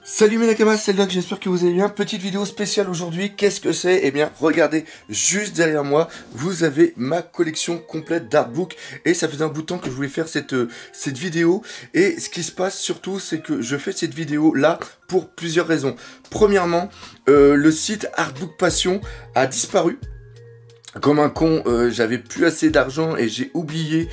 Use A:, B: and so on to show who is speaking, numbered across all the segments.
A: Salut mes nakamas, c'est Doc, j'espère que vous allez bien. Petite vidéo spéciale aujourd'hui, qu'est-ce que c'est? Eh bien, regardez, juste derrière moi, vous avez ma collection complète d'artbooks. Et ça faisait un bout de temps que je voulais faire cette vidéo. Et ce qui se passe surtout, c'est que je fais cette vidéo là pour plusieurs raisons. Premièrement, le site Artbook Passion a disparu. Comme un con, j'avais plus assez d'argent et j'ai oublié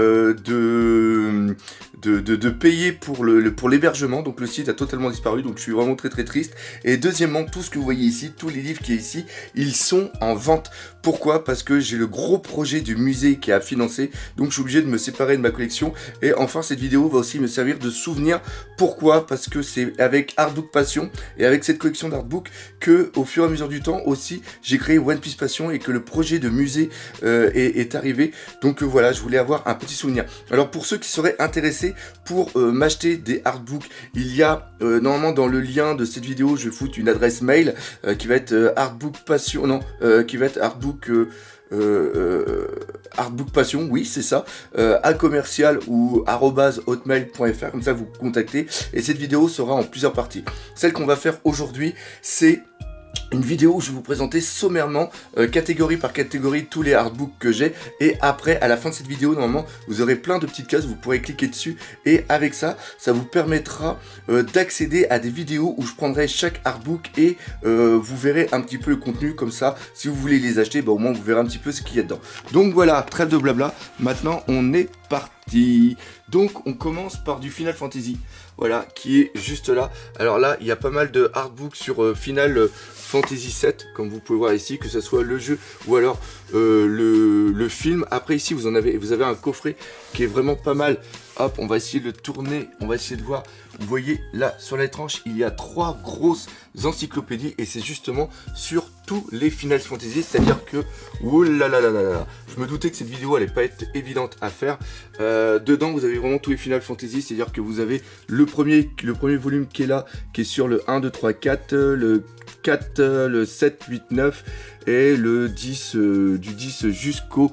A: de payer pour l'hébergement. Donc le site a totalement disparu, donc je suis vraiment très triste. Et deuxièmement, tout ce que vous voyez ici, tous les livres qui est ici, ils sont en vente. Pourquoi? Parce que j'ai le gros projet du musée qui est à financer, donc je suis obligé de me séparer de ma collection. Et enfin, cette vidéo va aussi me servir de souvenir. Pourquoi? Parce que c'est avec Artbook Passion et avec cette collection d'artbooks que, au fur et à mesure du temps aussi, j'ai créé One Piece Passion et que le projet de musée est arrivé. Donc voilà, je voulais avoir un petit souvenir. Alors pour ceux qui seraient intéressés pour m'acheter des artbooks, il y a normalement dans le lien de cette vidéo, je vais foutre une adresse mail qui va être Artbook Passion, non, qui va être Artbook Artbook Passion, oui c'est ça, à commercial ou @hotmail.fr, comme ça vous contactez. Et cette vidéo sera en plusieurs parties. Celle qu'on va faire aujourd'hui, c'est une vidéo où je vais vous présenter sommairement, catégorie par catégorie, tous les artbooks que j'ai. Et après, à la fin de cette vidéo, normalement, vous aurez plein de petites cases, vous pourrez cliquer dessus. Et avec ça, ça vous permettra d'accéder à des vidéos où je prendrai chaque artbook et vous verrez un petit peu le contenu. Comme ça, si vous voulez les acheter, bah, au moins vous verrez un petit peu ce qu'il y a dedans. Donc voilà, trêve de blabla. Maintenant, on est parti. Donc, on commence par du Final Fantasy. Voilà, qui est juste là. Alors là, il y a pas mal de artbooks sur Final Fantasy 7, comme vous pouvez voir ici, que ce soit le jeu ou alors le film. Après ici, vous avez un coffret qui est vraiment pas mal. Hop, on va essayer de le tourner, on va essayer de voir. Vous voyez là, sur la tranche, il y a 3 grosses encyclopédies et c'est justement sur tous les Final Fantasy. C'est-à-dire que, oh là là là là là, je me doutais que cette vidéo allait pas être évidente à faire. Dedans, vous avez vraiment tous les Final Fantasy. C'est-à-dire que vous avez le premier volume qui est là, qui est sur le 1, 2, 3, 4, le 4, le 7, 8, 9 et le 10, du 10 jusqu'au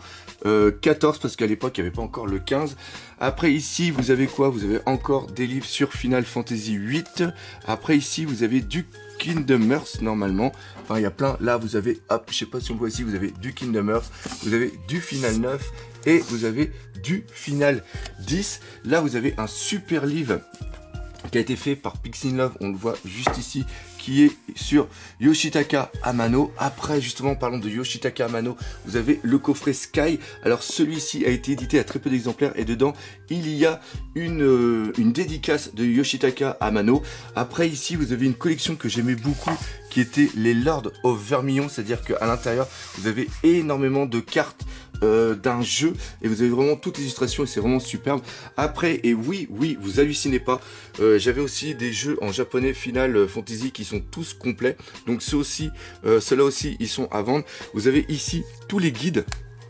A: 14, parce qu'à l'époque il n'y avait pas encore le 15. Après ici vous avez quoi? Vous avez encore des livres sur Final Fantasy 8. Après ici vous avez du Kingdom Hearts normalement. Enfin il y a plein. Là vous avez, hop, je sais pas si on voit ici, vous avez du Kingdom Hearts, vous avez du Final 9 et vous avez du Final 10. Là vous avez un super livre qui a été fait par Pixie Love, on le voit juste ici, qui est sur Yoshitaka Amano. Après, justement, parlons de Yoshitaka Amano, vous avez le coffret Sky. Alors, celui-ci a été édité à très peu d'exemplaires et dedans, il y a une dédicace de Yoshitaka Amano. Après, ici, vous avez une collection que j'aimais beaucoup, qui était les Lords of Vermillon, c'est-à-dire qu'à l'intérieur, vous avez énormément de cartes d'un jeu et vous avez vraiment toutes les illustrations et c'est vraiment superbe. Après, et oui, vous hallucinez pas, j'avais aussi des jeux en japonais Final Fantasy qui sont tous complets, donc ceux-là aussi ils sont à vendre. Vous avez ici tous les guides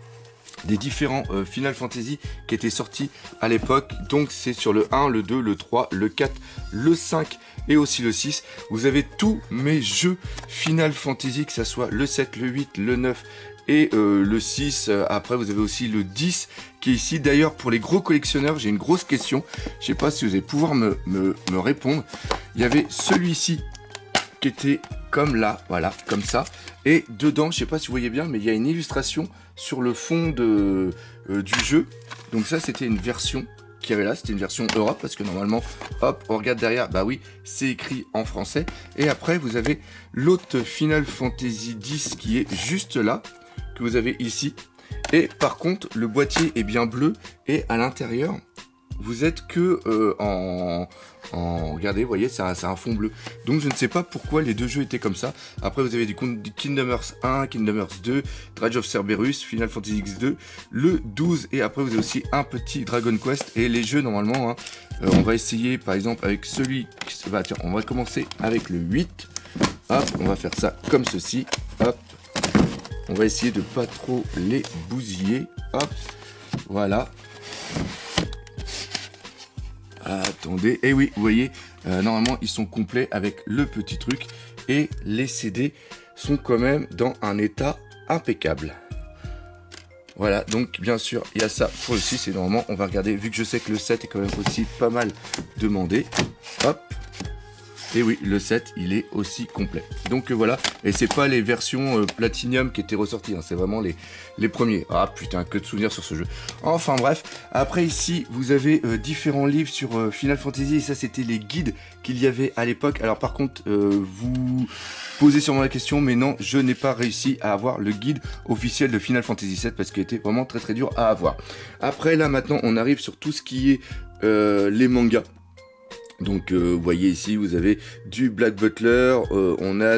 A: des différents Final Fantasy qui étaient sortis à l'époque. Donc c'est sur le 1, le 2, le 3, le 4, le 5 et aussi le 6. Vous avez tous mes jeux Final Fantasy, que ce soit le 7, le 8, le 9 et le 6. Après vous avez aussi le 10 qui est ici. D'ailleurs pour les gros collectionneurs, j'ai une grosse question. Je sais pas si vous allez pouvoir me répondre. Il y avait celui-ci qui était comme là, voilà, comme ça. Et dedans, je sais pas si vous voyez bien, mais il y a une illustration sur le fond du jeu. Donc ça, c'était une version qu'il y avait là, c'était une version Europe, parce que normalement, hop, on regarde derrière, bah oui, c'est écrit en français. Et après, vous avez l'autre Final Fantasy X qui est juste là, que vous avez ici. Et par contre, le boîtier est bien bleu, et à l'intérieur, vous êtes que regardez, vous voyez, c'est un fond bleu. Donc je ne sais pas pourquoi les deux jeux étaient comme ça. Après vous avez du Kingdom Hearts 1, Kingdom Hearts 2, Dredge of Cerberus, Final Fantasy X2, le 12 et après vous avez aussi un petit Dragon Quest. Et les jeux normalement, hein, on va essayer par exemple avec celui, bah tiens, on va commencer avec le 8. Hop, on va faire ça comme ceci. Hop, on va essayer de pas trop les bousiller. Hop, voilà. Attendez, et oui, vous voyez, normalement ils sont complets avec le petit truc et les CD sont quand même dans un état impeccable. Voilà, donc bien sûr, il y a ça pour le 6 et normalement on va regarder, vu que je sais que le 7 est quand même aussi pas mal demandé. Hop, Et oui, le set, il est aussi complet. Donc voilà, et c'est pas les versions Platinum qui étaient ressorties, hein, c'est vraiment les premiers. Ah putain, que de souvenirs sur ce jeu. Enfin bref, après ici, vous avez différents livres sur Final Fantasy, et ça c'était les guides qu'il y avait à l'époque. Alors par contre, vous posez sûrement la question, mais non, je n'ai pas réussi à avoir le guide officiel de Final Fantasy VII parce qu'il était vraiment très dur à avoir. Après là, maintenant, on arrive sur tout ce qui est les mangas. Donc vous voyez ici, vous avez du Black Butler, on a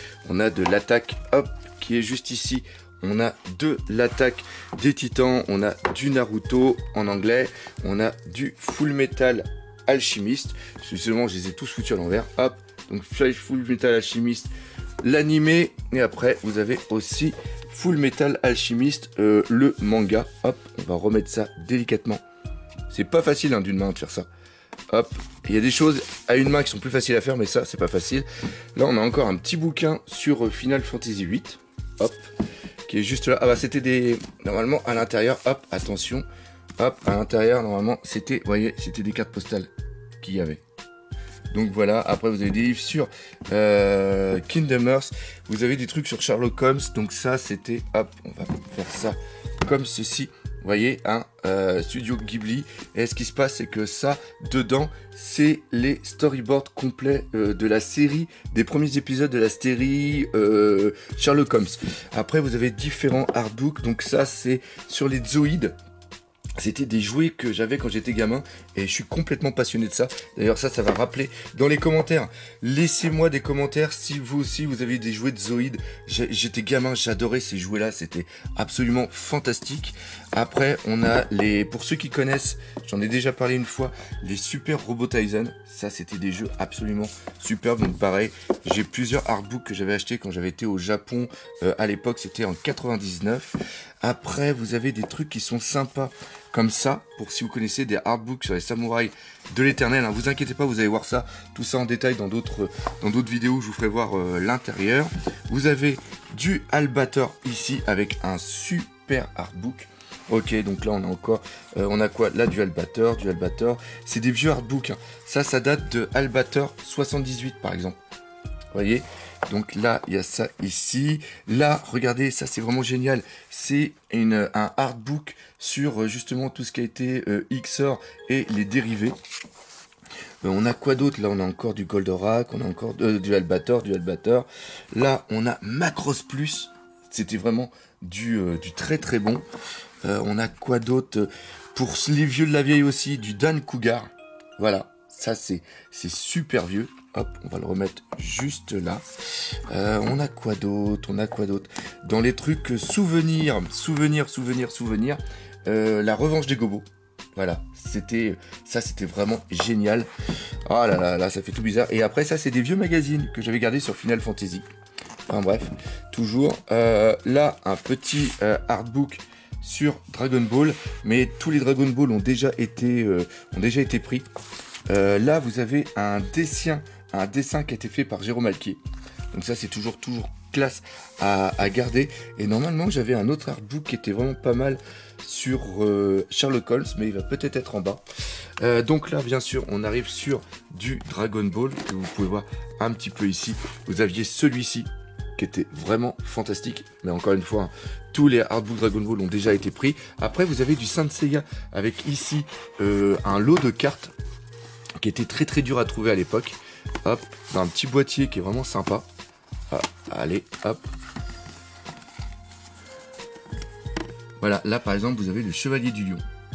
A: de l'attaque, hop, qui est juste ici. On a de l'attaque des Titans, on a du Naruto en anglais, on a du Full Metal Alchemist. Justement, je les ai tous foutus à l'envers, hop. Donc Full Metal Alchemist, l'animé, et après vous avez aussi Full Metal Alchemist, le manga. Hop, on va remettre ça délicatement. C'est pas facile hein, d'une main de faire ça. Hop, il y a des choses à une main qui sont plus faciles à faire, mais ça, c'est pas facile. Là, on a encore un petit bouquin sur Final Fantasy VIII. Hop, qui est juste là. Ah bah, c'était des... Normalement, à l'intérieur, hop, attention. Hop, à l'intérieur, normalement, c'était... Vous voyez, c'était des cartes postales qu'il y avait. Donc voilà, après, vous avez des livres sur Kingdom Hearts. Vous avez des trucs sur Sherlock Holmes. Donc ça, c'était... Hop, on va faire ça comme ceci. Vous voyez, un Studio Ghibli. Et ce qui se passe, c'est que ça, dedans, c'est les storyboards complets de la série, des premiers épisodes de la série Sherlock Holmes. Après, vous avez différents artbooks. Donc ça, c'est sur les Zoïdes. C'était des jouets que j'avais quand j'étais gamin et je suis complètement passionné de ça. D'ailleurs ça va rappeler dans les commentaires. Laissez-moi des commentaires si vous aussi vous avez des jouets de Zoïdes. J'étais gamin, j'adorais ces jouets-là, c'était absolument fantastique. Après on a les, pour ceux qui connaissent, j'en ai déjà parlé une fois, les Super Robot Tyson. Ça c'était des jeux absolument superbes. Donc pareil, j'ai plusieurs artbooks que j'avais achetés quand j'avais été au Japon à l'époque, c'était en 99. Après vous avez des trucs qui sont sympas. Comme ça, pour si vous connaissez des artbooks sur les samouraïs de l'éternel, hein, vous inquiétez pas, vous allez voir ça, tout ça en détail dans d'autres vidéos, je vous ferai voir l'intérieur. Vous avez du Albator ici avec un super artbook. Ok, donc là on a encore, on a quoi? Là du Albator, c'est des vieux artbooks, hein. Ça date de Albator 78 par exemple. Vous voyez? Donc là, il y a ça ici. Là, regardez, ça c'est vraiment génial. C'est un artbook sur justement tout ce qui a été XOR et les dérivés. On a quoi d'autre? Là, on a encore du Goldorak, on a encore du Albator. Là, on a Macross Plus. C'était vraiment du très très bon. On a quoi d'autre? Pour les vieux de la vieille aussi, du Dan Cougar. Voilà, ça c'est super vieux. Hop, on va le remettre juste là. On a quoi d'autre? Dans les trucs souvenirs. La revanche des gobos. Voilà, c'était vraiment génial. Ah là, ça fait tout bizarre. Et après, ça, c'est des vieux magazines que j'avais gardés sur Final Fantasy. Enfin bref, toujours. Là, un petit artbook sur Dragon Ball. Mais tous les Dragon Ball ont déjà été pris. Là, vous avez un dessin qui a été fait par Jérôme Alquier. Donc ça, c'est toujours classe à garder. Et normalement, j'avais un autre artbook qui était vraiment pas mal sur Sherlock Holmes, mais il va peut-être être en bas. Donc là, bien sûr, on arrive sur du Dragon Ball, que vous pouvez voir un petit peu ici. Vous aviez celui-ci, qui était vraiment fantastique. Mais encore une fois, hein, tous les artbooks Dragon Ball ont déjà été pris. Après, vous avez du Saint Seiya, avec ici un lot de cartes, qui était très très dur à trouver à l'époque. Hop, dans un petit boîtier qui est vraiment sympa. Ah, allez, hop. Voilà, là par exemple, vous avez le Chevalier du Lion.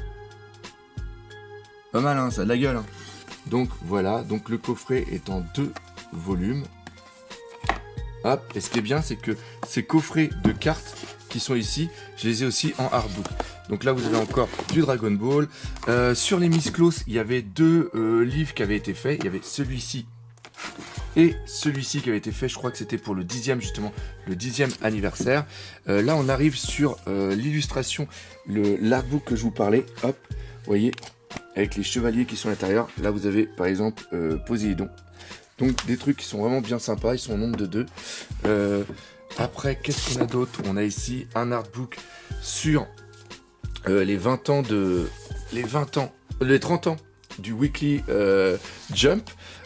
A: Pas mal, hein, ça a de la gueule. Hein. Donc voilà, donc le coffret est en 2 volumes. Hop, et ce qui est bien, c'est que ces coffrets de cartes qui sont ici, je les ai aussi en artbook. Donc là, vous avez encore du Dragon Ball. Sur les Miss Close, il y avait 2 livres qui avaient été faits. Il y avait celui-ci et celui-ci qui avait été fait, je crois que c'était pour le 10e justement, le 10e anniversaire. Là on arrive sur l'illustration, l'artbook que je vous parlais, hop, vous voyez, avec les chevaliers qui sont à l'intérieur. Là vous avez par exemple Poséidon. Donc des trucs qui sont vraiment bien sympas, ils sont au nombre de 2. Après, qu'est-ce qu'on a d'autre? On a ici un artbook sur les 30 ans du Weekly Jump.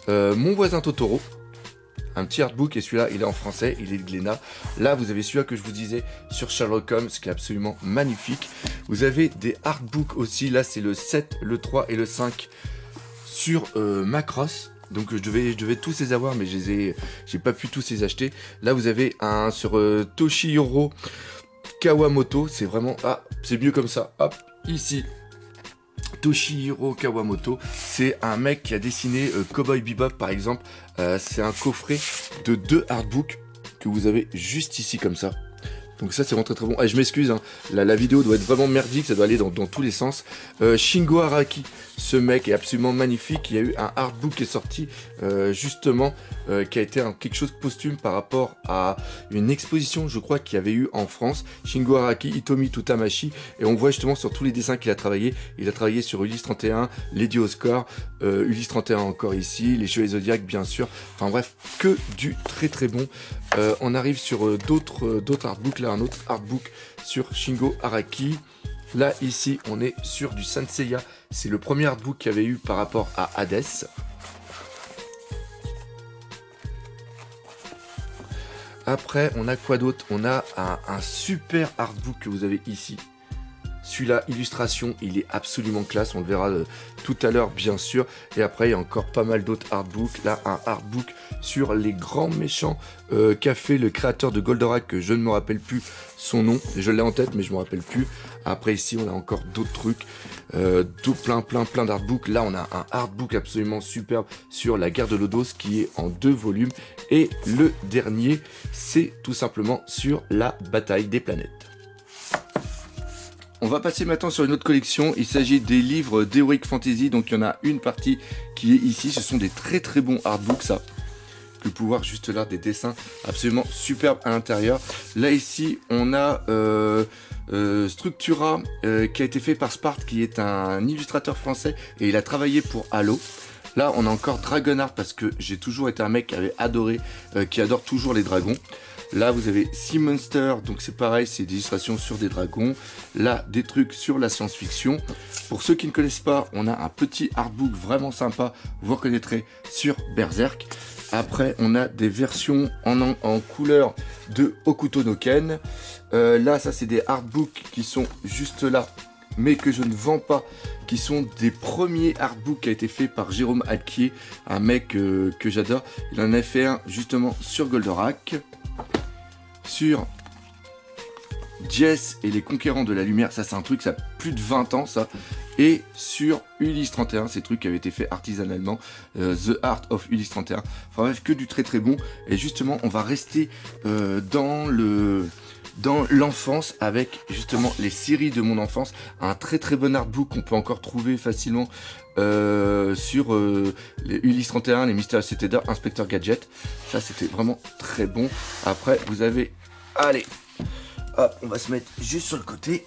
A: Mon voisin Totoro. Un petit artbook, et celui-là, il est en français, il est de Glénat. Là, vous avez celui-là que je vous disais sur Sherlock Holmes, qui est absolument magnifique. Vous avez des artbooks aussi. Là, c'est le 7, le 3 et le 5 sur Macross. Donc, je devais tous les avoir, mais j'ai pas pu tous les acheter. Là, vous avez un sur Toshihiro Kawamoto. C'est vraiment... Ah, c'est mieux comme ça. Hop, ici. Toshihiro Kawamoto, c'est un mec qui a dessiné Cowboy Bebop par exemple. C'est un coffret de 2 artbooks que vous avez juste ici comme ça. Donc ça c'est vraiment très très bon. Je m'excuse, hein. La vidéo doit être vraiment merdique, ça doit aller dans tous les sens. Shingo Araki, ce mec est absolument magnifique. Il y a eu un artbook qui est sorti justement, qui a été quelque chose de posthume par rapport à une exposition, je crois, qu'il y avait eu en France. Shingo Araki, Hitomi Tutamashi, et on voit justement sur tous les dessins qu'il a travaillé. Il a travaillé sur Ulysse 31, Lady Oscar, Ulysse 31 encore ici, les Chevaliers Zodiac bien sûr. Enfin bref, que du très très bon. On arrive sur d'autres artbooks. Là, un autre artbook sur Shingo Araki. Là, ici, on est sur du Saint Seiya. C'est le premier artbook qu'il y avait eu par rapport à Hades. Après, on a quoi d'autre? On a un super artbook que vous avez ici. Celui-là, illustration, il est absolument classe. On le verra tout à l'heure, bien sûr. Et après, il y a encore pas mal d'autres artbooks. Là, un artbook sur les grands méchants qu'a fait le créateur de Goldorak, que je ne me rappelle plus son nom. Je l'ai en tête, mais je ne me rappelle plus. Après, ici, on a encore d'autres trucs. Plein d'artbooks. Là, on a un artbook absolument superbe sur la guerre de Lodos, qui est en 2 volumes. Et le dernier, c'est tout simplement sur la bataille des planètes. On va passer maintenant sur une autre collection. Il s'agit des livres d'Heroic Fantasy. Donc il y en a une partie qui est ici. Ce sont des très très bons artbooks, ça. Vous pouvez voir juste là des dessins absolument superbes à l'intérieur. Là ici on a Structura qui a été fait par Sparte, qui est un illustrateur français, et il a travaillé pour Halo. Là on a encore Dragonheart, parce que j'ai toujours été un mec qui avait adoré, qui adore toujours les dragons. Là, vous avez Sea Monster, donc c'est pareil, c'est des illustrations sur des dragons. Là, des trucs sur la science-fiction. Pour ceux qui ne connaissent pas, on a un petit artbook vraiment sympa, vous reconnaîtrez, sur Berserk. Après, on a des versions en couleur de Hokuto no Ken. Là, ça, c'est des artbooks qui sont juste là, mais que je ne vends pas, qui sont des premiers artbooks qui a été fait par Jérôme Alquier, un mec que j'adore. Il en a fait un justement sur Goldorak, sur Jess et les Conquérants de la Lumière, ça c'est un truc, ça a plus de 20 ans ça, et sur Ulysse 31, ces trucs qui avaient été faits artisanalement, The Art of Ulysse 31, enfin bref, que du très très bon. Et justement, on va rester dans l'enfance avec justement les séries de mon enfance, un très très bon artbook qu'on peut encore trouver facilement sur les Ulysse 31, les Mystérieux Cité d'Or, Inspecteur Gadget. Ça c'était vraiment très bon. Après vous avez, allez, hop, on va se mettre juste sur le côté.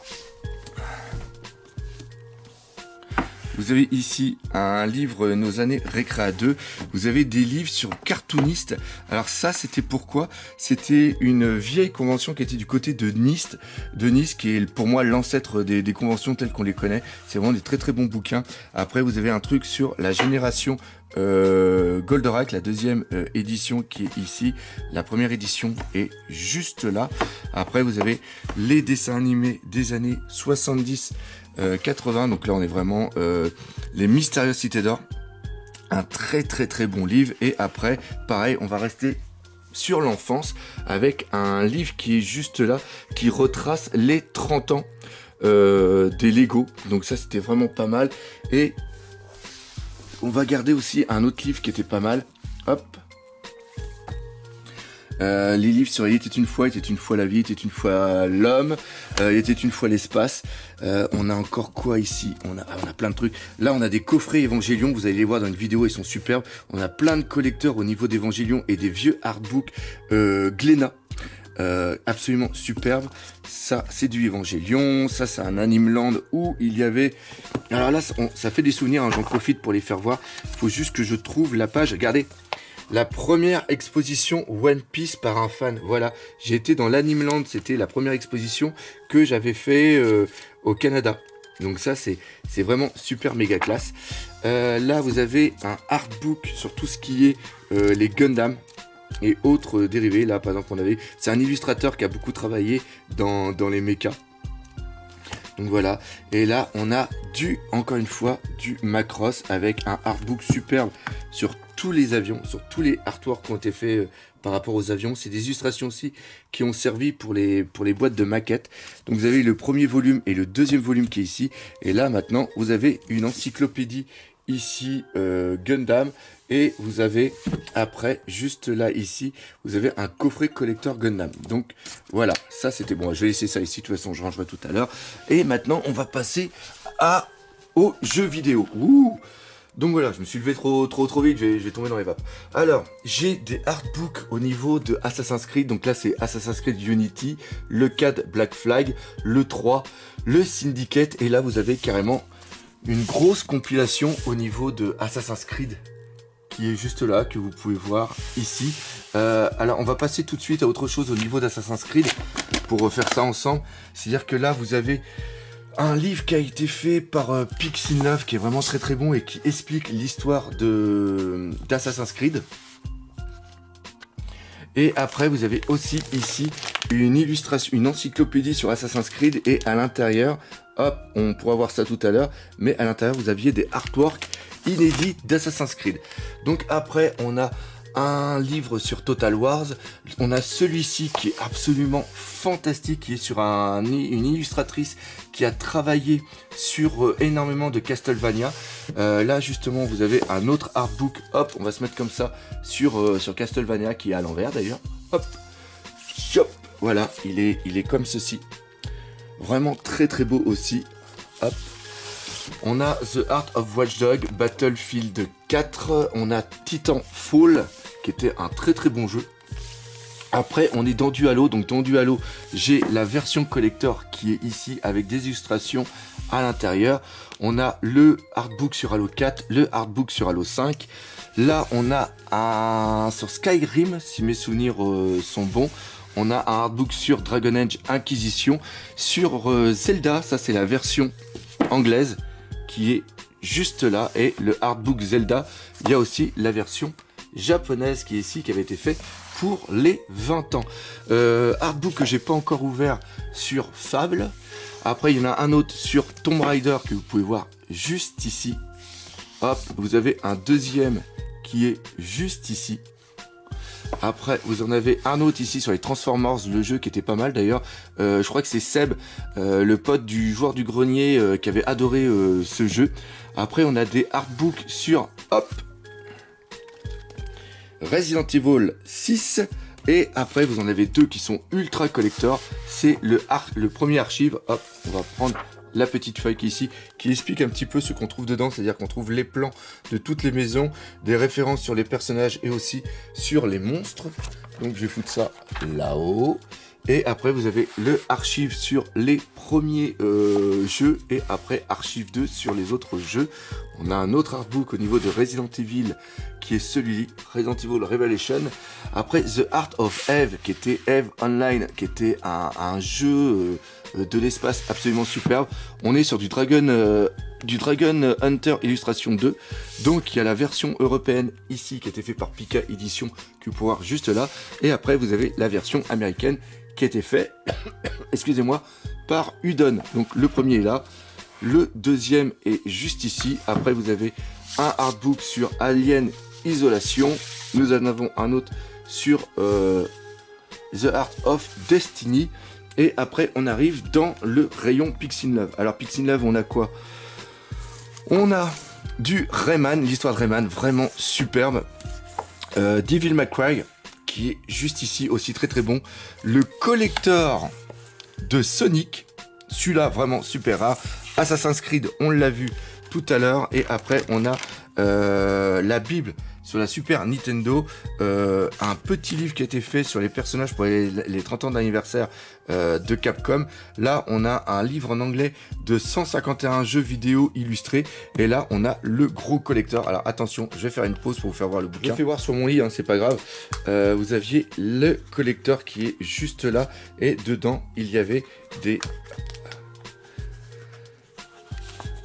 A: Vous avez ici un livre Nos années récréa 2. Vous avez des livres sur cartoonistes. Alors ça, c'était pourquoi? C'était une vieille convention qui était du côté de Nice, qui est pour moi l'ancêtre des conventions telles qu'on les connaît. C'est vraiment des très très bons bouquins. Après, vous avez un truc sur la génération Goldorak, la deuxième édition qui est ici. La première édition est juste là. Après, vous avez les dessins animés des années 70. 80, donc là on est vraiment les Mystérieuses Cités d'Or, un très très très bon livre. Et après pareil, on va rester sur l'enfance avec un livre qui est juste là, qui retrace les 30 ans des Lego, donc ça c'était vraiment pas mal. Et on va garder aussi un autre livre qui était pas mal, hop, les livres sur Il était une fois la vie, il était une fois l'homme, il était une fois l'espace. On a encore quoi ici? On a plein de trucs. Là, on a des coffrets Évangélion, vous allez les voir dans une vidéo, ils sont superbes. On a plein de collecteurs au niveau d'Évangélion et des vieux artbooks Glénat. Absolument superbe. Ça c'est du Évangélion, ça c'est un Animeland où il y avait, alors là ça fait des souvenirs, hein, j'en profite pour les faire voir. Il faut juste que je trouve la page. Regardez, la première exposition One Piece par un fan. Voilà, j'ai été dans l'Animeland, c'était la première exposition que j'avais fait au Canada. Donc ça, c'est vraiment super méga classe. Là, vous avez un artbook sur tout ce qui est les Gundam et autres dérivés. Là, par exemple, c'est un illustrateur qui a beaucoup travaillé dans les mechas. Donc voilà. Et là, on a encore une fois, du Macross avec un artbook superbe sur tous les avions, sur tous les artworks qui ont été faits par rapport aux avions. C'est des illustrations aussi qui ont servi pour les boîtes de maquettes. Donc vous avez le premier volume et le deuxième volume qui est ici. Et là maintenant vous avez une encyclopédie ici Gundam. Et vous avez après, juste là ici, vous avez un coffret collector Gundam. Donc voilà, ça c'était bon. Je vais laisser ça ici, de toute façon je rangerai tout à l'heure. Et maintenant on va passer aux jeux vidéo. Ouh. Donc voilà, je me suis levé trop vite, je vais tomber dans les vapes. Alors, j'ai des artbooks au niveau de Assassin's Creed. Donc là, c'est Assassin's Creed Unity, le 4 Black Flag, le 3, le Syndicate. Et là, vous avez carrément une grosse compilation au niveau de Assassin's Creed qui est juste là, que vous pouvez voir ici. Alors, on va passer tout de suite à autre chose au niveau d'Assassin's Creed pour faire ça ensemble. C'est-à-dire que là, vous avez un livre qui a été fait par Pixinlove, qui est vraiment très bon et qui explique l'histoire d'Assassin's Creed. Et après, vous avez aussi ici une illustration, une encyclopédie sur Assassin's Creed. Et à l'intérieur, hop, on pourra voir ça tout à l'heure, mais à l'intérieur, vous aviez des artworks inédits d'Assassin's Creed. Donc après, on a un livre sur Total Wars. On a celui-ci qui est absolument fantastique, qui est sur une illustratrice qui a travaillé sur énormément de Castlevania. Là justement vous avez un autre artbook, hop, on va se mettre comme ça sur Castlevania, qui est à l'envers d'ailleurs. Hop, hop, voilà, il est comme ceci. Vraiment très beau aussi. Hop. On a The Art of Watch Dogs, Battlefield 4, on a Titanfall, qui était un très bon jeu. Après, on est dans du Halo, donc dans du Halo, j'ai la version collector qui est ici avec des illustrations à l'intérieur. On a le artbook sur Halo 4, le artbook sur Halo 5. Là, on a sur Skyrim, si mes souvenirs sont bons. On a un artbook sur Dragon Age Inquisition, sur Zelda, ça c'est la version anglaise qui est juste là, et le artbook Zelda, il y a aussi la version japonaise qui est ici, qui avait été fait pour les 20 ans. Artbook que j'ai pas encore ouvert sur Fable. Après, il y en a un autre sur Tomb Raider que vous pouvez voir juste ici. Hop, vous avez un deuxième qui est juste ici. Après, vous en avez un autre ici sur les Transformers, le jeu qui était pas mal d'ailleurs. Je crois que c'est Seb, le pote du joueur du grenier, qui avait adoré ce jeu. Après, on a des artbooks sur, hop, Resident Evil 6. Et après, vous en avez deux qui sont ultra collector. C'est le premier archive. Hop, on va prendre la petite feuille qui est ici, qui explique un petit peu ce qu'on trouve dedans, c'est-à-dire qu'on trouve les plans de toutes les maisons, des références sur les personnages et aussi sur les monstres. Donc je vais foutre ça là-haut. Et après vous avez le archive sur les premiers jeux, et après archive 2 sur les autres jeux. On a un autre artbook au niveau de Resident Evil qui est celui-ci, Resident Evil Revelation. Après The Art of Eve, qui était Eve Online, qui était un jeu de l'espace absolument superbe. On est sur du Dragon Hunter Illustration 2. Donc il y a la version européenne ici qui a été faite par Pika Edition, que vous pouvez voir juste là. Et après vous avez la version américaine qui a été faite, excusez-moi, par Udon. Donc le premier est là, le deuxième est juste ici. Après vous avez un artbook sur Alien Isolation. Nous en avons un autre sur The Art of Destiny. Et après on arrive dans le rayon Pixinlove. Alors Pixinlove, on a quoi? On a du Rayman, l'histoire de Rayman, vraiment superbe. Devil May Cry, qui est juste ici, aussi très bon. Le collector de Sonic, celui-là vraiment super rare. Assassin's Creed, on l'a vu tout à l'heure. Et après on a la Bible sur la Super Nintendo, un petit livre qui a été fait sur les personnages pour les 30 ans d'anniversaire de Capcom. Là on a un livre en anglais de 151 jeux vidéo illustrés, et là on a le gros collector. Alors attention, je vais faire une pause pour vous faire voir le bouquin. Je fais voir sur mon lit, hein, c'est pas grave. Vous aviez le collector qui est juste là, et dedans il y avait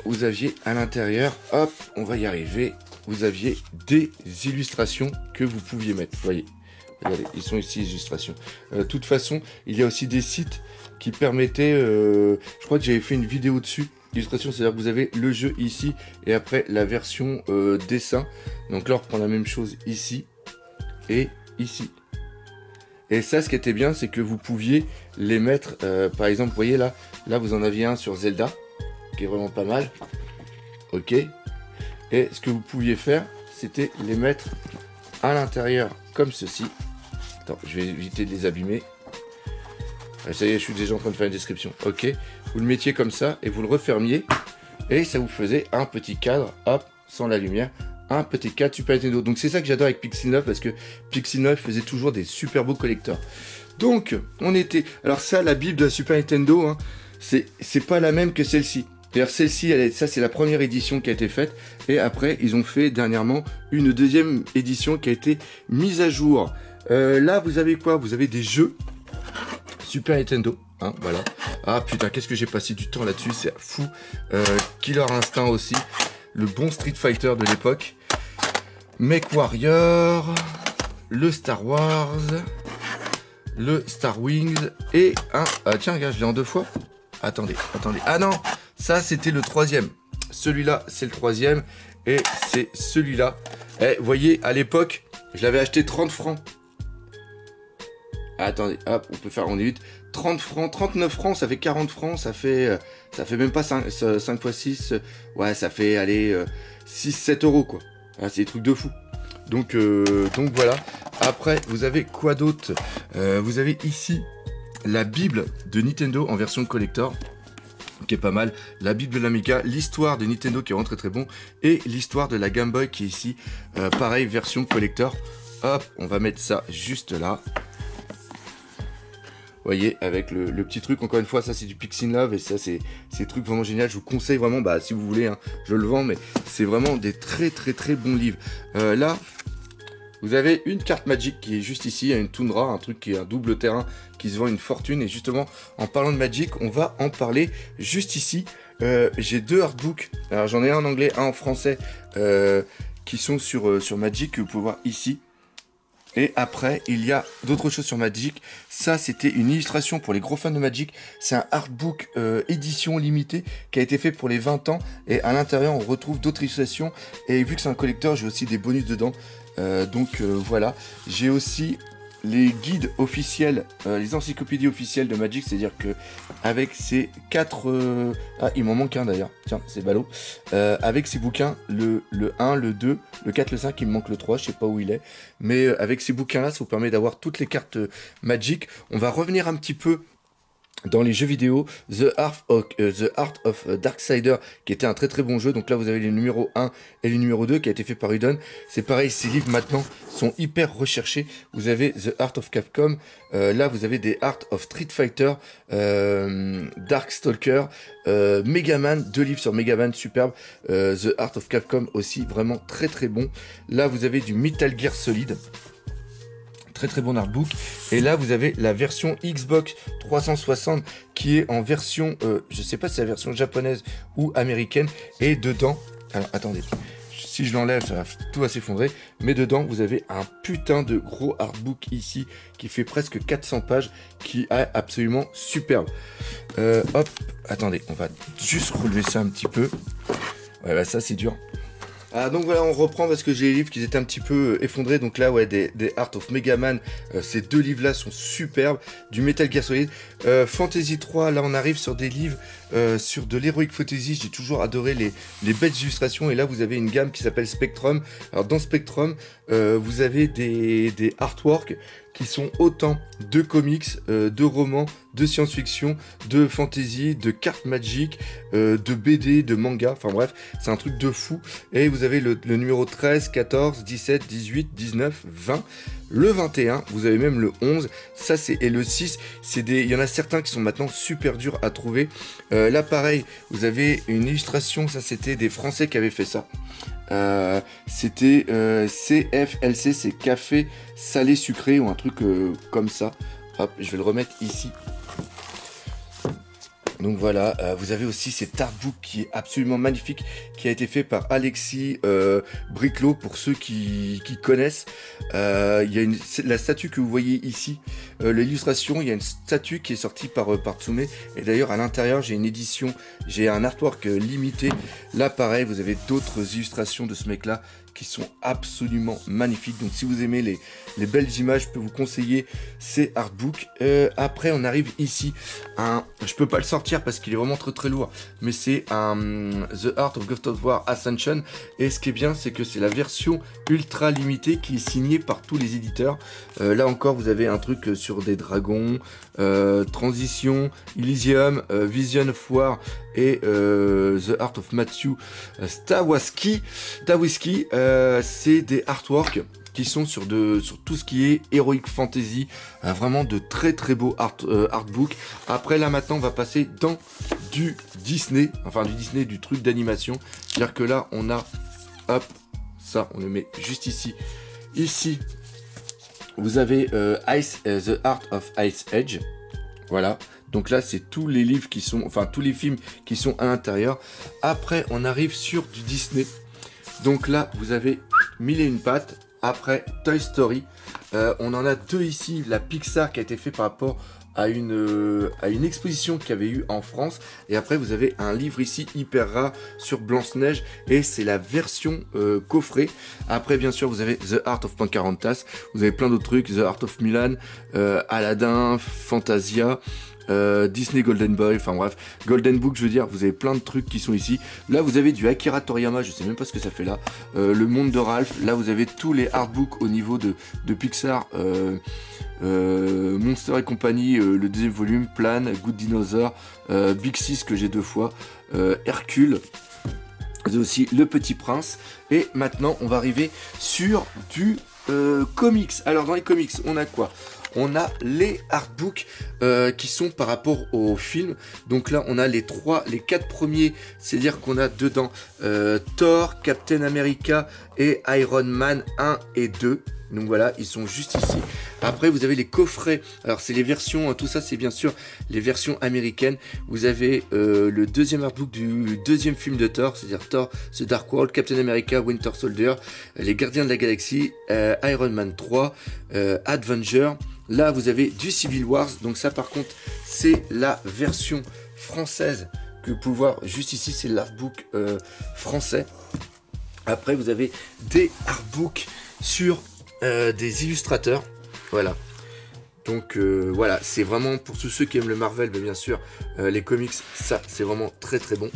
A: vous aviez à l'intérieur, hop, on va y arriver, vous aviez des illustrations que vous pouviez mettre, vous voyez. Regardez, ils sont ici, les illustrations. De toute façon, il y a aussi des sites qui permettaient, je crois que j'avais fait une vidéo dessus, illustration, c'est-à-dire que vous avez le jeu ici, et après la version dessin. Donc là, on reprend la même chose ici, et ici. Et ça, ce qui était bien, c'est que vous pouviez les mettre, par exemple, vous voyez là vous en aviez un sur Zelda, qui est vraiment pas mal. Ok. Et ce que vous pouviez faire, c'était les mettre à l'intérieur, comme ceci. Attends, je vais éviter de les abîmer. Ça y est, je suis déjà en train de faire une description. Ok. Vous le mettiez comme ça, et vous le refermiez, et ça vous faisait un petit cadre, hop, sans la lumière. Un petit cadre Super Nintendo. Donc c'est ça que j'adore avec Pixel 9, parce que Pixel 9 faisait toujours des super beaux collecteurs. Donc on était... Alors ça, la Bible de la Super Nintendo, hein, c'est pas la même que celle-ci. D'ailleurs celle-ci, ça c'est la première édition qui a été faite. Et après, ils ont fait dernièrement une deuxième édition qui a été mise à jour. Là, vous avez quoi? Vous avez des jeux Super Nintendo. Hein, voilà. Ah putain, qu'est-ce que j'ai passé du temps là-dessus, c'est fou. Killer Instinct aussi. Le bon Street Fighter de l'époque. Mech Warrior, le Star Wars, le Star Wings et un... Ah tiens, regarde, je l'ai en deux fois. Attendez. Ah non, ça c'était le troisième. Celui-là, c'est le troisième. Et c'est celui-là. Eh, vous voyez, à l'époque, je l'avais acheté 30 francs. Attendez, hop, on peut faire, on est vite. 30 francs, 39 francs, ça fait 40 francs, ça fait même pas 5 x 6, ouais, ça fait, allez, 6-7 euros, quoi. Ah, c'est des trucs de fou. Donc voilà. Après, vous avez quoi d'autre? Vous avez ici la Bible de Nintendo en version collector, qui est pas mal. La Bible de l'Amiga, l'histoire de Nintendo qui est vraiment très très bon, et l'histoire de la Game Boy qui est ici, pareil, version collector. Hop, on va mettre ça juste là. Vous voyez, avec le petit truc, encore une fois, ça c'est du Pixel Love, et ça c'est des trucs vraiment génial. Je vous conseille vraiment, bah si vous voulez, hein, je le vends, mais c'est vraiment des très très très bons livres. Là, vous avez une carte Magic qui est juste ici, une Tundra, un truc qui est un double terrain qui se vend une fortune. Et justement, en parlant de Magic, on va en parler juste ici. J'ai deux artbooks, alors j'en ai un en anglais, un en français, qui sont sur Magic, que vous pouvez voir ici. Et après, il y a d'autres choses sur Magic. Ça, c'était une illustration pour les gros fans de Magic. C'est un artbook édition limitée qui a été fait pour les 20 ans. Et à l'intérieur, on retrouve d'autres illustrations. Et vu que c'est un collecteur, j'ai aussi des bonus dedans. Voilà. J'ai aussi les guides officiels, les encyclopédies officielles de Magic. C'est-à-dire que avec ces 4... Ah, il m'en manque un d'ailleurs. Tiens, c'est ballot. Avec ces bouquins, le 1, le 2, le 4, le 5, il me manque le 3, je sais pas où il est. Mais avec ces bouquins-là, ça vous permet d'avoir toutes les cartes Magic. On va revenir un petit peu dans les jeux vidéo, The Art of Darksider, qui était un très très bon jeu. Donc là, vous avez les numéros 1 et les numéros 2 qui a été fait par Udon. C'est pareil, ces livres maintenant sont hyper recherchés. Vous avez The Art of Capcom. Là, vous avez des Art of Street Fighter, Darkstalker, Megaman, 2 livres sur Megaman, superbe. The Art of Capcom aussi, vraiment très très bon. Là, vous avez du Metal Gear Solid. Très très bon artbook. Et là vous avez la version Xbox 360 qui est en version, je sais pas si c'est la version japonaise ou américaine. Et dedans, alors attendez, si je l'enlève ça va tout va s'effondrer. Mais dedans vous avez un putain de gros artbook ici qui fait presque 400 pages, qui est absolument superbe. Hop, attendez, on va juste relever ça un petit peu. Ouais bah ça c'est dur. Ah, donc voilà, on reprend parce que j'ai les livres qui étaient un petit peu effondrés. Donc là, ouais, des Art of Megaman, ces deux livres-là sont superbes. Du Metal Gear Solid. Fantasy 3, là, on arrive sur des livres sur de l'Heroic Fantasy. J'ai toujours adoré les belles illustrations. Et là, vous avez une gamme qui s'appelle Spectrum. Alors, dans Spectrum, vous avez des artworks qui sont autant de comics, de romans, de science-fiction, de fantasy, de cartes Magic, de BD, de manga, enfin bref, c'est un truc de fou. Et vous avez le numéro 13, 14, 17, 18, 19, 20, le 21, vous avez même le 11, ça c'est, et le 6, il y en a certains qui sont maintenant super durs à trouver. Là pareil, vous avez une illustration, ça c'était des Français qui avaient fait ça. C'était CFLC, c'est café salé sucré ou un truc comme ça. Hop, je vais le remettre ici. Donc voilà, vous avez aussi cet artbook qui est absolument magnifique, qui a été fait par Alexis Briclot, pour ceux qui connaissent. Il y a la statue que vous voyez ici, l'illustration, il y a une statue qui est sortie par Tsume, et d'ailleurs à l'intérieur j'ai une édition, j'ai un artwork limité. Là pareil, vous avez d'autres illustrations de ce mec là qui sont absolument magnifiques. Donc si vous aimez les belles images, je peux vous conseiller ces artbooks. Après on arrive ici, je peux pas le sortir parce qu'il est vraiment très lourd, mais c'est un The Art of God of War Ascension, et ce qui est bien c'est que c'est la version ultra limitée qui est signée par tous les éditeurs. Là encore vous avez un truc sur des dragons, Transition, Elysium, Vision of War et The Art of Matthew Stawisky. C'est des artworks qui sont sur tout ce qui est Heroic Fantasy, vraiment de très beaux artbooks. Après là maintenant on va passer dans du Disney, du truc d'animation. C'est-à-dire que là on a, hop, ça on le met juste ici. Ici vous avez The Art of Ice Age, voilà. Donc là c'est tous les livres qui sont, tous les films qui sont à l'intérieur. Après on arrive sur du Disney. Donc là vous avez Mille et une pattes. Après Toy Story, on en a deux ici, la Pixar qui a été fait par rapport à une exposition qu'il y avait eu en France. Et après vous avez un livre ici hyper rare sur Blanche-Neige, et c'est la version coffret. Après bien sûr vous avez The Art of Pocahontas, vous avez plein d'autres trucs, The Art of Mulan, Aladdin, Fantasia, Disney Golden Boy, enfin bref, Golden Book, je veux dire, vous avez plein de trucs qui sont ici. Là vous avez du Akira Toriyama, je sais même pas ce que ça fait là, le monde de Ralph. Là vous avez tous les artbooks au niveau de Pixar, Monster et compagnie, le deuxième volume, Plan, Good Dinosaur, Big Sis que j'ai 2 fois, Hercule. Vous avez aussi Le Petit Prince. Et maintenant on va arriver sur du comics. Alors dans les comics on a quoi? On a les artbooks qui sont par rapport au film. Donc là, on a les 4 premiers. C'est-à-dire qu'on a dedans Thor, Captain America et Iron Man 1 et 2. Donc voilà, ils sont juste ici. Après, vous avez les coffrets. Alors, c'est les versions, tout ça, c'est bien sûr les versions américaines. Vous avez le deuxième artbook du deuxième film de Thor, c'est-à-dire Thor, The Dark World, Captain America, Winter Soldier, Les Gardiens de la Galaxie, Iron Man 3, Avenger. Là, vous avez du Civil Wars. Donc ça, par contre, c'est la version française que vous pouvez voir juste ici. C'est l'artbook français. Après, vous avez des artbooks sur des illustrateurs. Voilà. Donc voilà, c'est vraiment pour tous ceux qui aiment le Marvel, mais bien sûr, les comics, ça, c'est vraiment très bon.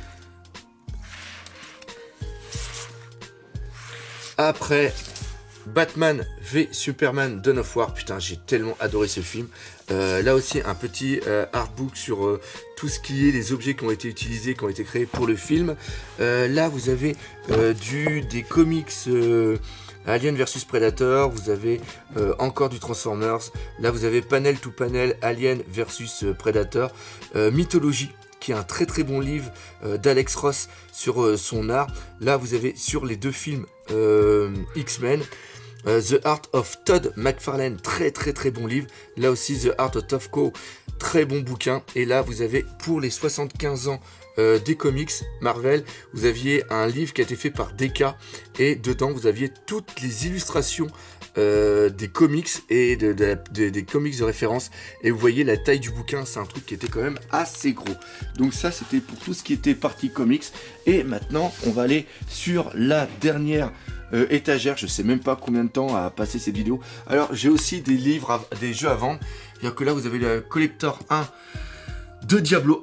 A: Après, Batman v Superman Dawn of War. Putain, j'ai tellement adoré ce film. Là aussi, un petit artbook sur tout ce qui est les objets qui ont été utilisés, qui ont été créés pour le film. Là, vous avez des comics Alien vs Predator. Vous avez encore du Transformers. Là, vous avez panel to panel Alien vs Predator. Mythologie, qui est un très bon livre d'Alex Ross sur son art. Là, vous avez sur les 2 films X-Men. The Art of Todd McFarlane, très bon livre. Là aussi, The Art of Tofco, très bon bouquin. Et là, vous avez pour les 75 ans des comics Marvel, vous aviez un livre qui a été fait par DK. Et dedans, vous aviez toutes les illustrations des comics et des comics de référence. Et vous voyez la taille du bouquin, c'est un truc qui était quand même assez gros. Donc ça, c'était pour tout ce qui était partie comics. Et maintenant, on va aller sur la dernière étagère. Je sais même pas combien de temps a passé cette vidéo. Alors j'ai aussi des livres, des jeux à vendre. C'est-à-dire que là vous avez le collector 1 de Diablo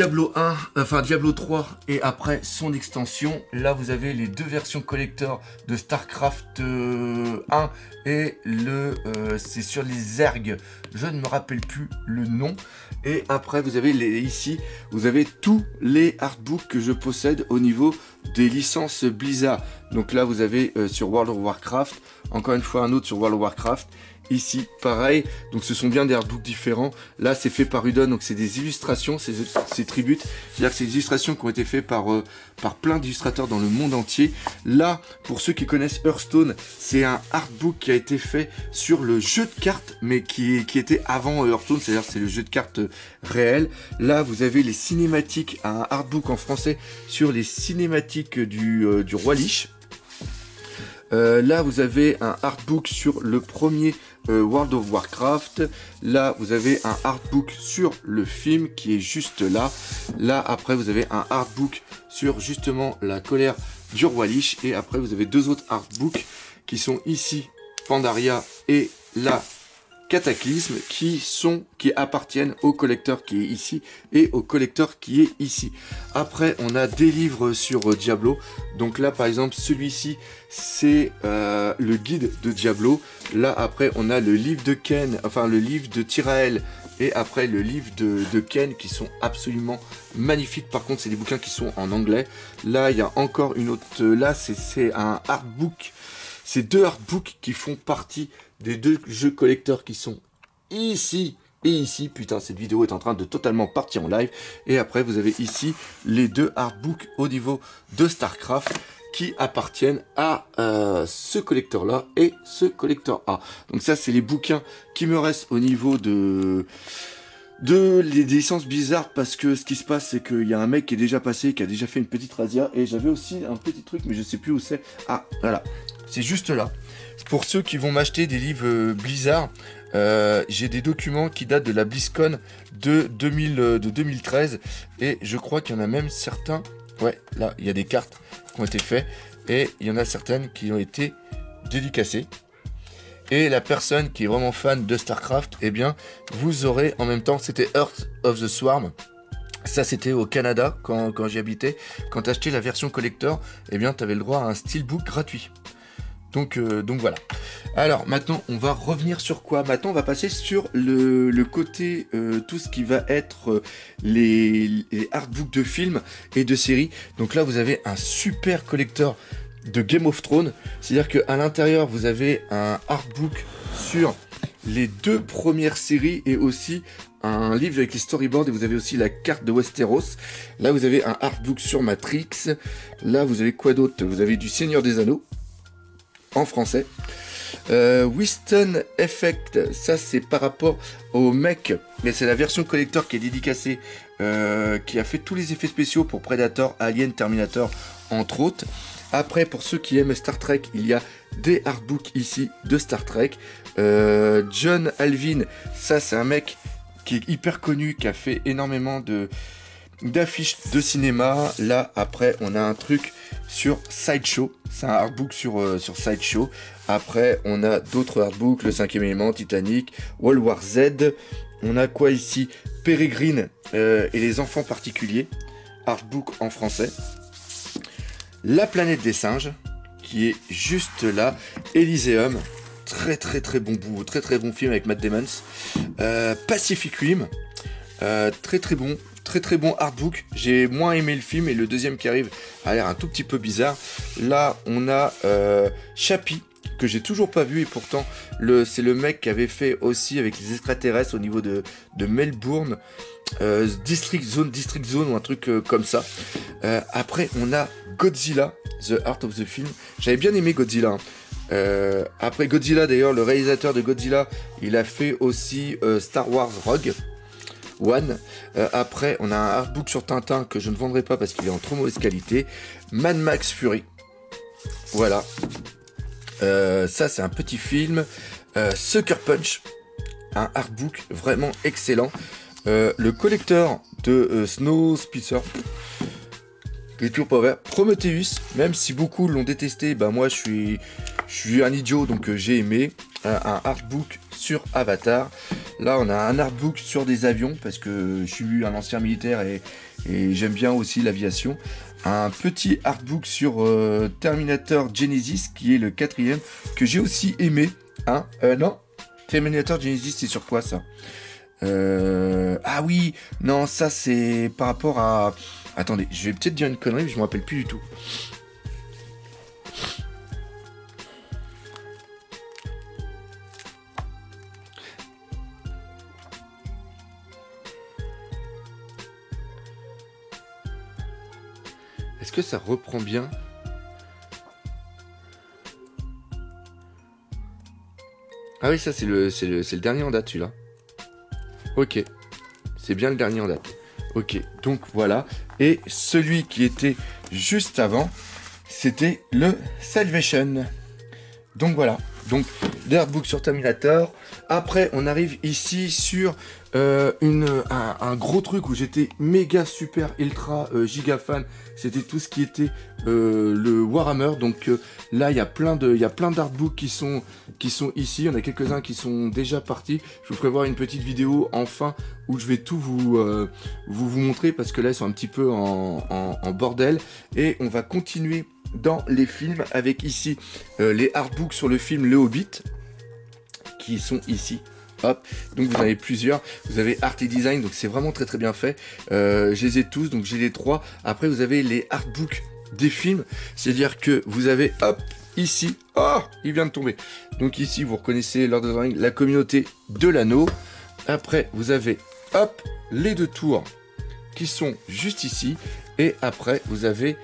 A: 3 et après son extension. Là vous avez les 2 versions collector de Starcraft 1 et c'est sur les Zerg, je ne me rappelle plus le nom. Et après vous avez ici vous avez tous les artbooks que je possède au niveau des licences Blizzard. Donc là vous avez sur World of Warcraft, encore une fois un autre sur World of Warcraft. Ici, pareil, donc ce sont bien des artbooks différents. Là, c'est fait par Udon, donc c'est des illustrations, c'est tributes. C'est-à-dire que c'est des illustrations qui ont été faites par plein d'illustrateurs dans le monde entier. Là, pour ceux qui connaissent Hearthstone, c'est un artbook qui a été fait sur le jeu de cartes, mais qui était avant Hearthstone, c'est-à-dire c'est le jeu de cartes réel. Là, vous avez les cinématiques, un artbook en français sur les cinématiques du Roi Lich. Là, vous avez un artbook sur le premier World of Warcraft. Là, vous avez un artbook sur le film qui est juste là. Là, après, vous avez un artbook sur justement la colère du Roi Lich. Et après, vous avez deux autres artbooks qui sont ici, Pandaria et la Cataclysme, qui appartiennent au collecteur qui est ici et au collecteur qui est ici. Après, on a des livres sur Diablo. Donc là, par exemple, celui-ci, c'est le guide de Diablo. Là, après, on a le livre de Ken, enfin le livre de Tyrael, et après le livre de Ken, qui sont absolument magnifiques. Par contre, c'est des bouquins qui sont en anglais. Là, il y a encore une autre. Là, c'est un artbook. C'est deux artbooks qui font partie des deux jeux collecteurs qui sont ici et ici. Putain, cette vidéo est en train de totalement partir en live. Et après, vous avez ici les deux artbooks au niveau de StarCraft qui appartiennent à ce collecteur-là et ce collecteur A. Donc ça, c'est les bouquins qui me restent au niveau des licences bizarres, parce que ce qui se passe, c'est qu'il y a un mec qui est déjà passé, qui a déjà fait une petite razzia, et j'avais aussi un petit truc, mais je sais plus où c'est. Ah, voilà, c'est juste là. Pour ceux qui vont m'acheter des livres Blizzard, j'ai des documents qui datent de la BlizzCon de 2013, et je crois qu'il y en a même certains, ouais, là, il y a des cartes qui ont été faites, et il y en a certaines qui ont été dédicacées. Et la personne qui est vraiment fan de StarCraft, eh bien, vous aurez en même temps, c'était Heart of the Swarm. Ça, c'était au Canada, quand j'y habitais. Quand tu achetais la version collector, eh bien, tu avais le droit à un steelbook gratuit. Donc voilà. Alors, maintenant, on va revenir sur quoi? Maintenant, on va passer sur le côté, tout ce qui va être les artbooks de films et de séries. Donc là, vous avez un super collector de Game of Thrones, c'est-à-dire qu'à l'intérieur vous avez un artbook sur les deux premières séries et aussi un livre avec les storyboards, et vous avez aussi la carte de Westeros. Là vous avez un artbook sur Matrix. Là vous avez quoi d'autre? Vous avez du Seigneur des Anneaux en français. Winston Effect, ça c'est par rapport au mec, mais c'est la version collector qui est dédicacée, qui a fait tous les effets spéciaux pour Predator, Alien, Terminator entre autres. Après, pour ceux qui aiment Star Trek, il y a des artbooks ici de Star Trek. John Alvin, ça c'est un mec qui est hyper connu, qui a fait énormément d'affiches de cinéma. Là, après, on a un truc sur Sideshow. C'est un artbook sur Sideshow. Après, on a d'autres artbooks, le 5e élément, Titanic, World War Z. On a quoi ici? Peregrine et les enfants particuliers. Artbook en français. La planète des singes, qui est juste là. Elysium, très bon bout, très bon film avec Matt Damon. Pacific Rim, très bon artbook. J'ai moins aimé le film, et le deuxième qui arrive a l'air un tout petit peu bizarre. Là, on a Chappie, que j'ai toujours pas vu, et pourtant c'est le mec qui avait fait aussi avec les extraterrestres au niveau de Melbourne. District Zone ou un truc comme ça. Après on a Godzilla, The Art of the Film. J'avais bien aimé Godzilla. Après Godzilla, d'ailleurs, le réalisateur de Godzilla, il a fait aussi Star Wars Rogue One. Après on a un artbook sur Tintin que je ne vendrai pas parce qu'il est en trop mauvaise qualité. Mad Max Fury. Voilà. Ça c'est un petit film. Sucker Punch, un artbook vraiment excellent. Le collecteur de Snowpiercer, qui est toujours pas ouvert. Prometheus, même si beaucoup l'ont détesté, bah moi je suis un idiot, donc j'ai aimé. Un artbook sur Avatar. Là on a un artbook sur des avions, parce que je suis un ancien militaire et j'aime bien aussi l'aviation. Un petit artbook sur Terminator Genesis, qui est le 4e, que j'ai aussi aimé. Non, Terminator Genesis, c'est sur quoi ça? Ah oui, non, ça c'est par rapport à... Attendez, je vais peut-être dire une connerie, mais je me rappelle plus du tout. Est-ce que ça reprend bien? Ah oui, ça c'est le dernier en date celui-là. Ok, c'est bien le dernier en date. Ok, donc voilà. Et celui qui était juste avant, c'était le Salvation. Donc voilà, donc des artbooks sur Terminator. Après, on arrive ici sur un gros truc où j'étais méga super ultra giga fan. C'était tout ce qui était le Warhammer. Donc là, il y a plein d'artbooks qui sont ici. Il y en a quelques-uns qui sont déjà partis. Je vous prévois une petite vidéo enfin où je vais tout vous montrer parce que là, ils sont un petit peu en bordel. Et on va continuer dans les films avec ici les artbooks sur le film Le Hobbit qui sont ici. Hop, donc vous avez plusieurs, vous avez Art et Design, donc c'est vraiment très très bien fait. Je les ai tous, donc j'ai les 3. Après vous avez les artbooks des films, c'est-à-dire que vous avez, hop, ici, oh, il vient de tomber. Donc ici vous reconnaissez Lord of the Rings, la communauté de l'anneau. Après vous avez, hop, les 2 tours qui sont juste ici. Et après vous avez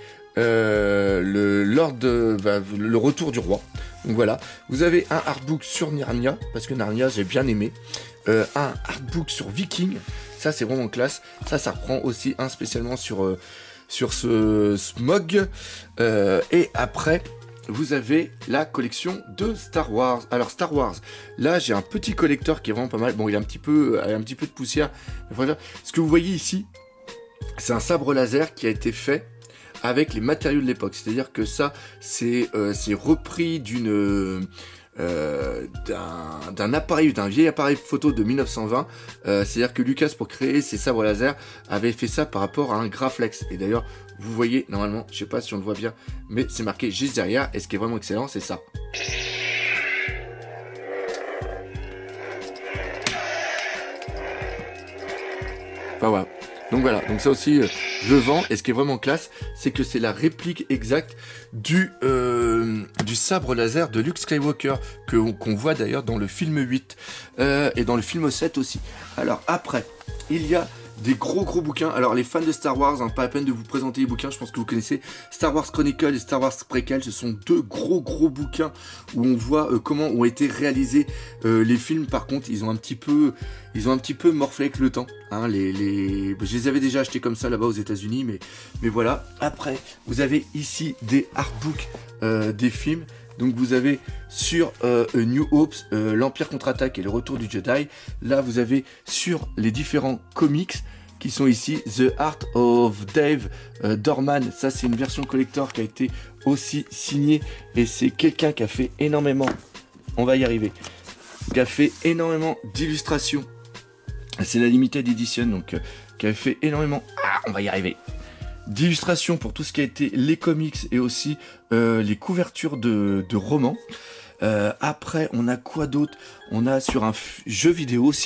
A: le retour du roi. Donc voilà, vous avez un artbook sur Narnia, parce que Narnia j'ai bien aimé. Un artbook sur Viking, ça c'est vraiment classe. Ça reprend aussi un spécialement sur ce Smog. Et après, vous avez la collection de Star Wars. Alors Star Wars, là j'ai un petit collecteur qui est vraiment pas mal. Bon, il a un petit peu de poussière. Mais voilà, ce que vous voyez ici, c'est un sabre laser qui a été fait avec les matériaux de l'époque, c'est-à-dire que ça, c'est repris d'un appareil, d'un vieil appareil photo de 1920. C'est-à-dire que Lucas, pour créer ses sabres laser, avait fait ça par rapport à un Graflex. Et d'ailleurs, vous voyez, normalement, je sais pas si on le voit bien, mais c'est marqué juste derrière. Et ce qui est vraiment excellent, c'est ça. Enfin voilà. Donc voilà, donc ça aussi je vends, et ce qui est vraiment classe, c'est que c'est la réplique exacte du sabre laser de Luke Skywalker, qu'on voit d'ailleurs dans le film 8, et dans le film 7 aussi. Alors après, il y a des gros bouquins. Alors les fans de Star Wars, hein, pas la peine de vous présenter les bouquins, je pense que vous connaissez Star Wars Chronicle et Star Wars Prequel. Ce sont 2 gros bouquins où on voit comment ont été réalisés les films. Par contre, ils ont un petit peu morflé avec le temps, hein. Je les avais déjà achetés comme ça là-bas aux États-Unis, mais voilà. Après, vous avez ici des artbooks des films. Donc vous avez sur New Hope, l'Empire contre-attaque et le retour du Jedi. Là vous avez sur les différents comics qui sont ici, The Art of Dave Dorman. Ça c'est une version collector qui a été aussi signée, et c'est quelqu'un qui a fait énormément, on va y arriver, qui a fait énormément d'illustrations. C'est la limited edition, donc qui a fait énormément, on va y arriver, d'illustrations pour tout ce qui a été les comics et aussi les couvertures de romans. Après, on a quoi d'autre? On a sur un jeu vidéo aussi,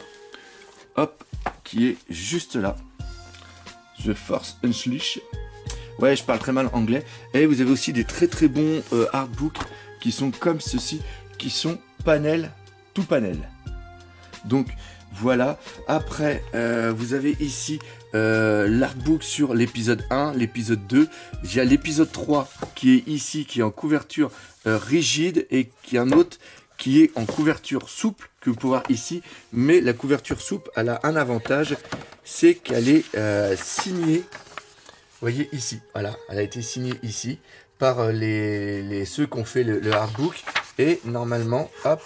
A: hop, qui est juste là, The Force Unleashed. Ouais, je parle très mal anglais. Et vous avez aussi des très bons artbooks qui sont comme ceci, qui sont panel tout panel. Donc voilà. Après, vous avez ici l'artbook sur l'épisode 1, l'épisode 2. Il y a l'épisode 3 qui est ici, qui est en couverture rigide, et qui est un autre qui est en couverture souple, que vous pouvez voir ici. Mais la couverture souple, elle a un avantage, c'est qu'elle est signée, vous voyez ici, voilà, elle a été signée ici par ceux qui ont fait le artbook. Et normalement, hop,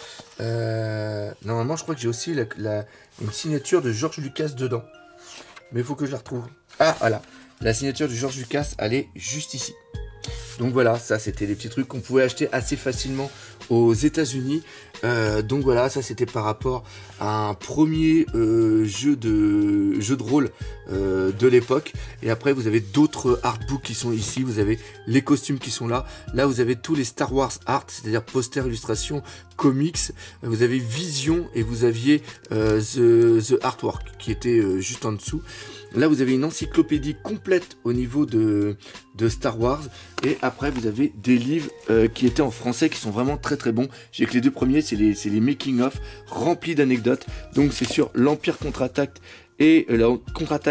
A: normalement je crois que j'ai aussi une signature de George Lucas dedans. Mais il faut que je la retrouve. Ah, voilà, la signature de George Lucas, elle est juste ici. Donc voilà, ça c'était des petits trucs qu'on pouvait acheter assez facilement aux États-Unis. Donc voilà, ça c'était par rapport à un premier jeu de rôle de l'époque. Et après vous avez d'autres artbooks qui sont ici. Vous avez les costumes qui sont là. Là vous avez tous les Star Wars art, c'est-à-dire posters, illustrations, comics. Vous avez Vision et vous aviez the Artwork qui était juste en dessous. Là vous avez une encyclopédie complète au niveau de Star Wars. Et après vous avez des livres qui étaient en français, qui sont vraiment très bons. J'ai que les 2 premiers, c'est les making of remplis d'anecdotes. Donc c'est sur l'Empire contre-attaque et la contre-attaque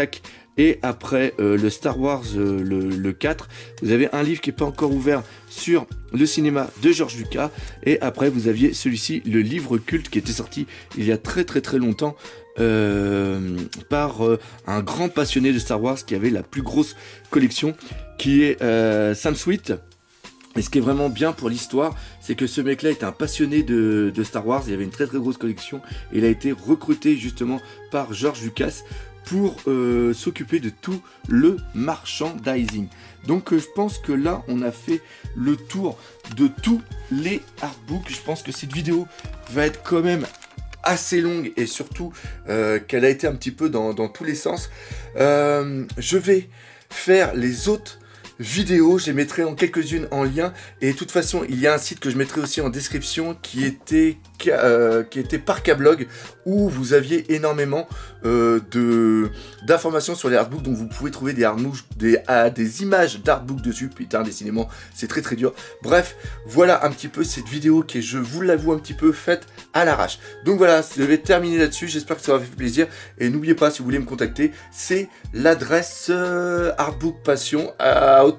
A: et après le Star Wars le 4, vous avez un livre qui n'est pas encore ouvert sur le cinéma de George Lucas, et après vous aviez celui-ci, le livre culte, qui était sorti il y a très longtemps par un grand passionné de Star Wars qui avait la plus grosse collection, qui est Sam Sweet. Et ce qui est vraiment bien pour l'histoire, c'est que ce mec-là est un passionné de Star Wars. Il y avait une très grosse collection et il a été recruté justement par George Lucas pour s'occuper de tout le merchandising. Donc je pense que là on a fait le tour de tous les artbooks. Je pense que cette vidéo va être quand même assez longue et surtout qu'elle a été un petit peu dans tous les sens. Je vais faire les autres vidéos, je les mettrai en quelques-unes en lien, et de toute façon il y a un site que je mettrai aussi en description qui était Parkablog, où vous aviez énormément d'informations sur les artbooks, donc vous pouvez trouver des images d'artbooks dessus. Putain, décidément c'est très dur. Bref, voilà un petit peu cette vidéo qui est, je vous l'avoue, un petit peu faite à l'arrache. Donc voilà, je vais terminer là-dessus, j'espère que ça vous fait plaisir, et n'oubliez pas, si vous voulez me contacter, c'est l'adresse artbookpassion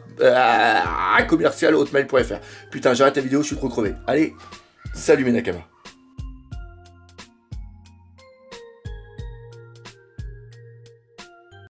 A: commercial hotmail.fr. Putain, j'arrête la vidéo, je suis trop crevé. Allez, salut mes nakamas.